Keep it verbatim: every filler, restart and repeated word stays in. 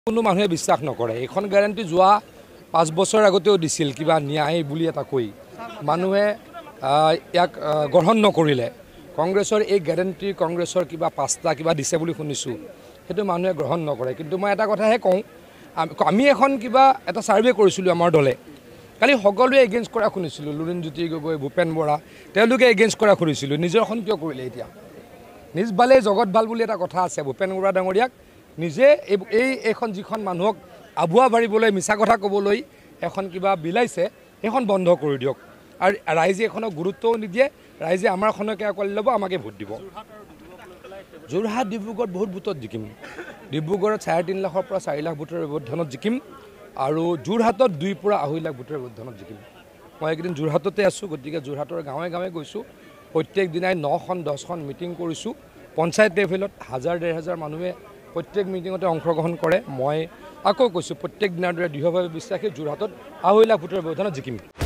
কোনো মানুহে বিশ্বাস নকৰে এইখন গ্যাৰান্টি যোৱা পাঁচ বছৰ আগতেও দিছিল কিবা ন্যায় বুলি এটা কৈ মানুহে ইয়াক গ্ৰহণ নকৰিলে কংগ্ৰেছৰ এই গ্যাৰান্টি কংগ্ৰেছৰ কিবা পাঁচটা কিবা দিছে বুলি শুনিছো হেতু মানুহে গ্ৰহণ নকৰে কিন্তু মই এটা কথাহে কওঁ আমি এখন কিবা এটা সাৰ্ভে কৰিছিলো আমাৰ দলে কালি সকলোৱে এগেইনষ্ট কৰা শুনিছিলো লুৰিনজ্যোতি গগৈ ভূপেন বৰা তেওঁলোকে এগেইনষ্ট কৰা শুনিছিলো নিজৰখন কিয় কৰিলে এতিয়া নিজ বালে জগত ভাল বুলি এটা কথা আছে ভূপেন বৰা ডাঙৰীয়াক নিজে এই এখন যিখন মানুহক আবুৱা বাঢ়িবলৈ মিছা কথা ক'বলৈ এখন কিবা বিলাইছে এখন বন্ধ কৰি দিয়ক আৰু ৰাইজে এখনক গুৰুত্বও নিদিয়ে ৰাইজে আমাৰখনকে আকল ল'ব আমাকে ভোট দিব যোৰহাট ডিব্ৰুগড় বহুত ভোটত জিকিম ডিব্ৰুগড়ত চাৰে তিনি লাখৰ পৰা চাৰি লাখ ভোটৰ ব্যৱধানত জিকিম আৰু যোৰহাটত দুই পৰা আঢ়ৈ লাখ ভোটৰ ব্যৱধানত জিকিম মই একদিন যোৰহাটতে আছোঁ গতিকে যোৰহাটৰ গাঁৱে গাঁৱে গৈছোঁ প্ৰত্যেক দিনাই নখন দহখন মিটিং কৰিছোঁ পঞ্চায়ত লেভেলত হাজাৰ ডেৰ হাজাৰ মানুহে প্ৰত্যেক মিটিঙতে অংশগ্ৰহণ কৰে মই আকৌ কৈছোঁ প্ৰত্যেক দিনাৰ দৰে দৃঢ়ভাৱে বিশ্বাসী যোৰহাটত আঢ়ৈ লাখ ভোটৰ ব্যৱধানত জিকিম